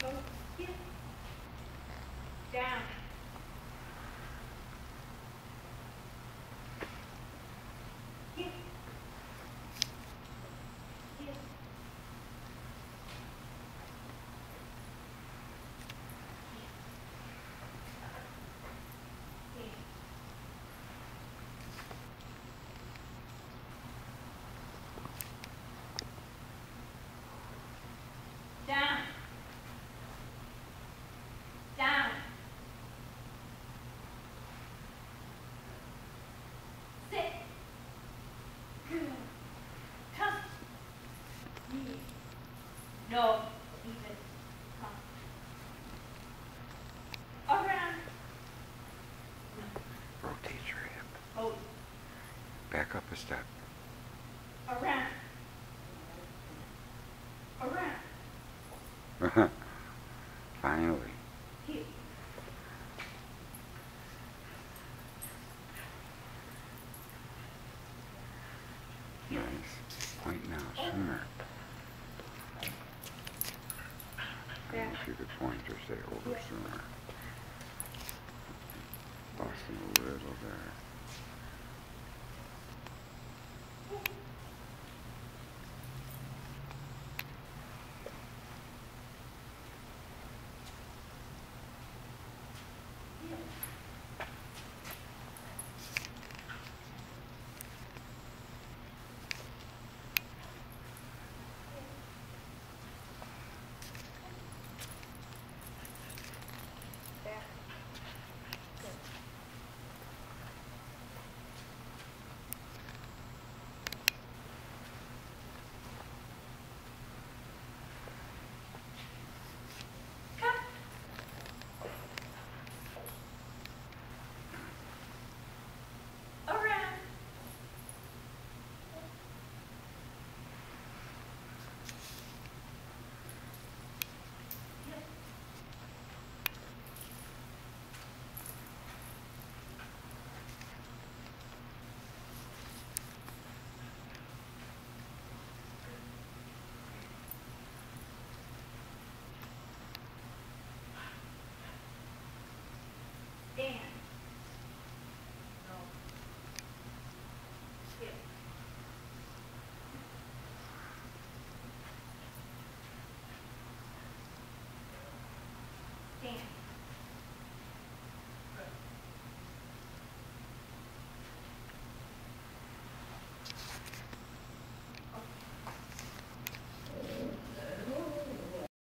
Go. Here. Down. Here. Here. Here. Down. Down. Sit. Good. Come. Here. No. Even. Come. Around. Rotate your hip. Hold. Back up a step. Around. Around. Finally. Here. Nice. Point now, sooner. I don't know if you could point or say over sooner. Lost a little there.